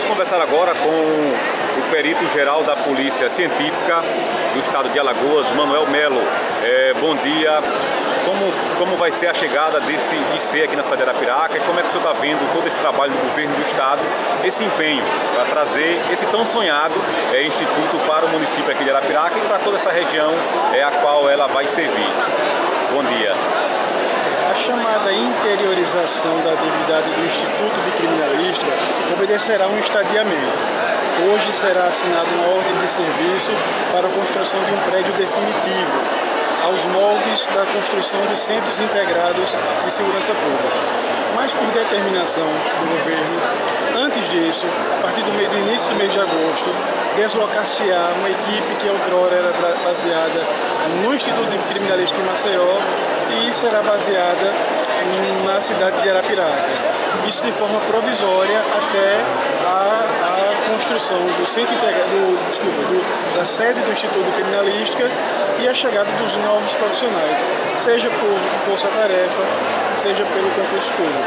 Vamos conversar agora com o perito-geral da Polícia Científica do Estado de Alagoas, Manuel Melo. Bom dia. Como vai ser a chegada desse IC aqui na cidade de Arapiraca e como é que o senhor está vendo todo esse trabalho do governo do Estado, esse empenho para trazer esse tão sonhado instituto para o município aqui de Arapiraca e para toda essa região a qual ela vai servir? Bom dia. A chamada interiorização da atividade do Instituto de Criminalística obedecerá a um estadiamento. Hoje será assinada uma ordem de serviço para a construção de um prédio definitivo, aos moldes da construção de centros integrados de segurança pública. Mas por determinação do governo, antes disso, a partir do início do mês de agosto, deslocar-se-á uma equipe que outrora era baseada no Instituto de Criminalística em Maceió e será baseada na cidade de Arapiraca. Isso de forma provisória até a construção do centro integrado, da sede do Instituto de Criminalística e a chegada dos novos profissionais, seja por força-tarefa, seja pelo concurso público.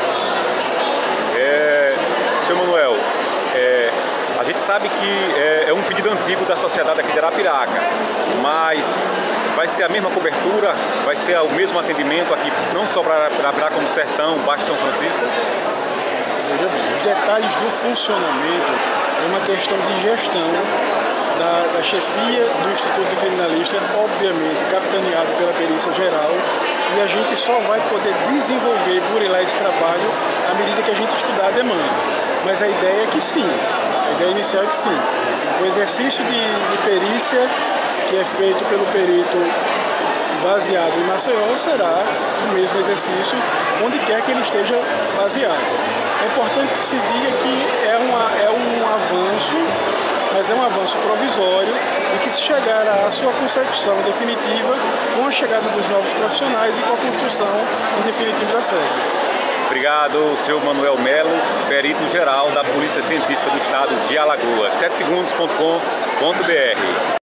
Seu Manuel, a gente sabe que é um pedido antigo da sociedade aqui de Arapiraca, mas vai ser a mesma cobertura, vai ser o mesmo atendimento aqui, não só para Arapiraca como Sertão, Baixo São Francisco? Veja bem, os detalhes do funcionamento é uma questão de gestão da chefia do Instituto de Criminalística, obviamente capitaneado pela perícia geral, e a gente só vai poder desenvolver e burilar esse trabalho à medida que a gente estudar a demanda. Mas a ideia é que sim, a ideia inicial é que sim. O exercício de perícia que é feito pelo perito baseado em Maceió será o mesmo exercício onde quer que ele esteja baseado. É importante que se diga que é um avanço, mas é um avanço provisório e que se chegará à sua consecução definitiva com a chegada dos novos profissionais e com a construção em definitivo da sede. Obrigado, senhor Manuel Melo, perito-geral da Polícia Científica do Estado de Alagoas. 7segundos.com.br